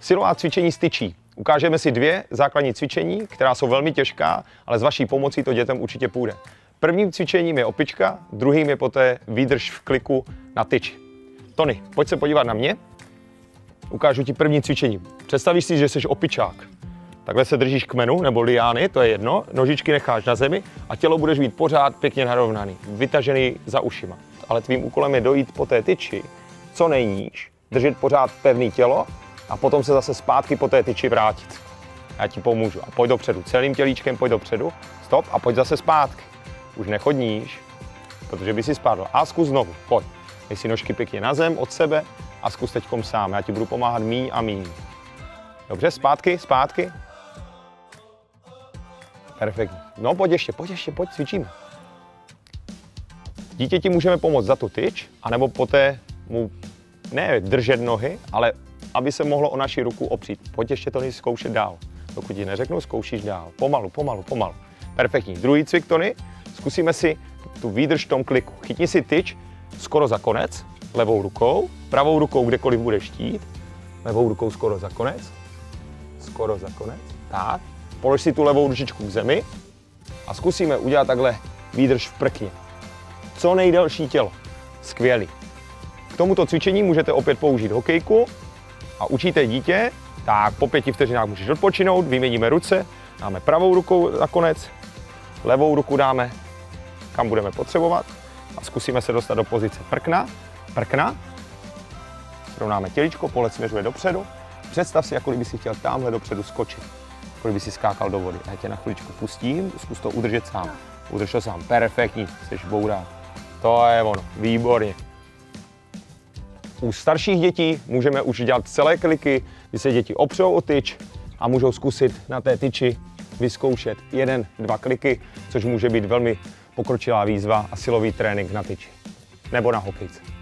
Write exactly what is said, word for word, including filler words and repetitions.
Silová cvičení s tyčí. Ukážeme si dvě základní cvičení, která jsou velmi těžká, ale s vaší pomocí to dětem určitě půjde. Prvním cvičením je opička, druhým je poté výdrž v kliku na tyči. Tony, pojď se podívat na mě. Ukážu ti první cvičení. Představíš si, že jsi opičák. Takhle se držíš kmenu nebo liány, to je jedno, nožičky necháš na zemi a tělo budeš mít pořád pěkně narovnaný, vytažený za ušima. Ale tvým úkolem je dojít po té tyči co nejníž, držet pořád pevný tělo a potom se zase zpátky po té tyči vrátit. Já ti pomůžu. A pojď dopředu, celým tělíčkem pojď dopředu, stop a pojď zase zpátky. Už nechoď níž, protože by si spadl. A zkus znovu, pojď. Dej si nožky pěkně na zem od sebe a zkus teďkom sám. Já ti budu pomáhat míň a míň. Dobře, zpátky, zpátky. Perfektní. No pojď ještě, pojď ještě, pojď, cvičíme. Dítěti můžeme pomoct za tu tyč, anebo poté mu ne držet nohy, ale aby se mohlo o naši ruku opřít. Pojď ještě to zkoušet dál. Dokud ti neřeknu, zkoušíš dál. Pomalu, pomalu, pomalu. Perfektní. Druhý cvik, Tony. Zkusíme si tu výdrž v tom kliku. Chytni si tyč skoro za konec, levou rukou, pravou rukou kdekoliv budeš chtít, levou rukou skoro za konec, skoro za konec, tak. Polož si tu levou ručičku k zemi a zkusíme udělat takhle výdrž v prkně. Co nejdelší tělo. Skvělý. K tomuto cvičení můžete opět použít hokejku a učíte dítě, tak po pěti vteřinách můžeš odpočinout, vyměníme ruce, dáme pravou rukou na konec, levou ruku dáme kam budeme potřebovat a zkusíme se dostat do pozice prkna, prkna, srovnáme těličko, pohled směřuje dopředu, představ si, jako kdyby si chtěl tamhle dopředu skočit, jako kdyby si skákal do vody. Já tě na chviličku pustím, zkus to udržet sám, udrž to sám, perfektní, jsi bourák, to je ono, výborně. U starších dětí můžeme už dělat celé kliky, kdy se děti opřou o tyč a můžou zkusit na té tyči vyzkoušet jeden, dva kliky, což může být velmi pokročilá výzva a silový trénink na tyči nebo na hokejce.